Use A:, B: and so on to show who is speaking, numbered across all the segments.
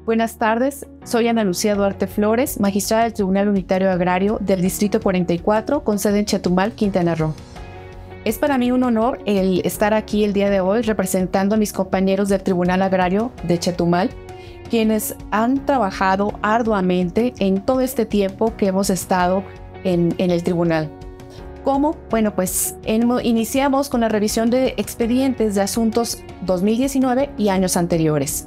A: Buenas tardes, soy Ana Lucía Duarte Flores, magistrada del Tribunal Unitario Agrario del Distrito 44, con sede en Chetumal, Quintana Roo. Es para mí un honor el estar aquí el día de hoy representando a mis compañeros del Tribunal Agrario de Chetumal, quienes han trabajado arduamente en todo este tiempo que hemos estado en el tribunal. ¿Cómo? Bueno, pues iniciamos con la revisión de expedientes de asuntos 2019 y años anteriores.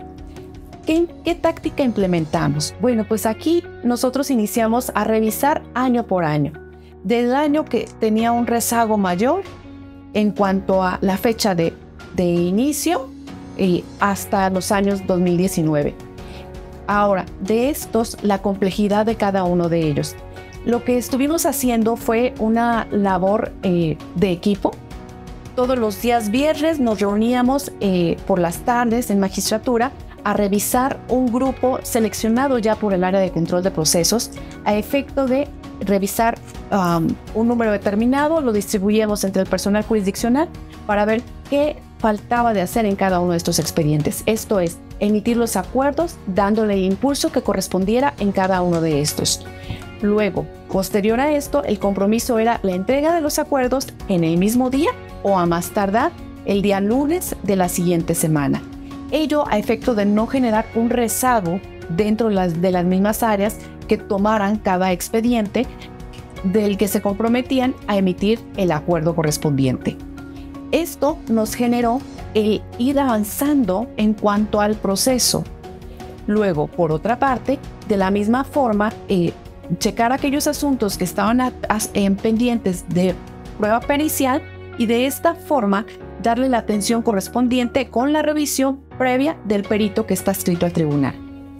A: ¿Qué táctica implementamos? Bueno, pues aquí nosotros iniciamos a revisar año por año. Del año que tenía un rezago mayor en cuanto a la fecha de inicio hasta los años 2019. Ahora, de estos, la complejidad de cada uno de ellos. Lo que estuvimos haciendo fue una labor de equipo. Todos los días viernes nos reuníamos por las tardes en magistratura a revisar un grupo seleccionado ya por el área de control de procesos a efecto de revisar un número determinado, lo distribuíamos entre el personal jurisdiccional para ver qué faltaba de hacer en cada uno de estos expedientes. Esto es, emitir los acuerdos dándole el impulso que correspondiera en cada uno de estos. Luego, posterior a esto, el compromiso era la entrega de los acuerdos en el mismo día o a más tardar el día lunes de la siguiente semana. Ello a efecto de no generar un rezago dentro de las mismas áreas que tomaran cada expediente del que se comprometían a emitir el acuerdo correspondiente. Esto nos generó el ir avanzando en cuanto al proceso. Luego, por otra parte, de la misma forma, checar aquellos asuntos que estaban pendientes de prueba pericial y de esta forma darle la atención correspondiente con la revisión previa del perito que está adscrito al tribunal.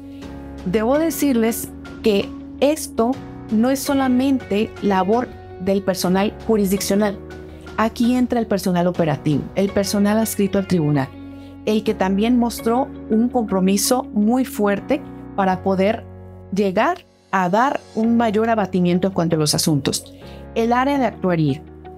A: Debo decirles que esto no es solamente labor del personal jurisdiccional. Aquí entra el personal operativo, el personal adscrito al tribunal, el que también mostró un compromiso muy fuerte para poder llegar a dar un mayor abatimiento en cuanto a los asuntos. El área de actuaría.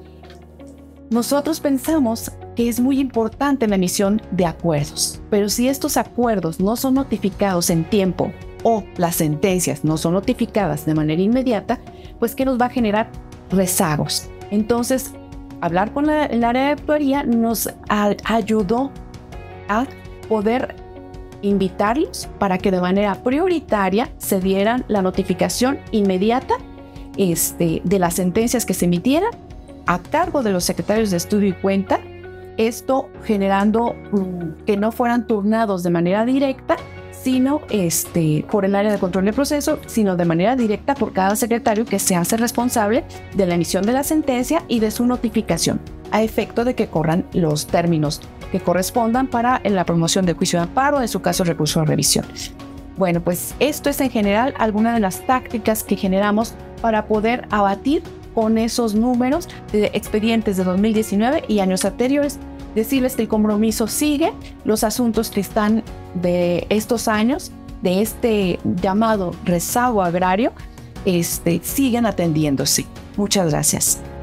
A: Nosotros pensamos que es muy importante la emisión de acuerdos, pero si estos acuerdos no son notificados en tiempo o las sentencias no son notificadas de manera inmediata, pues que nos va a generar rezagos. Entonces, hablar con el área de actuaría nos ayudó a poder invitarlos para que de manera prioritaria se dieran la notificación inmediata de las sentencias que se emitieran a cargo de los secretarios de estudio y cuenta, esto generando que no fueran turnados de manera directa, sino por el área de control de proceso, sino de manera directa por cada secretario que se hace responsable de la emisión de la sentencia y de su notificación, a efecto de que corran los términos que correspondan para la promoción del juicio de amparo, en su caso recurso de revisión. Bueno, pues esto es en general alguna de las tácticas que generamos para poder abatir con esos números de expedientes de 2019 y años anteriores. Decirles que el compromiso sigue, los asuntos que están de estos años, de este llamado rezago agrario, siguen atendiéndose. Muchas gracias.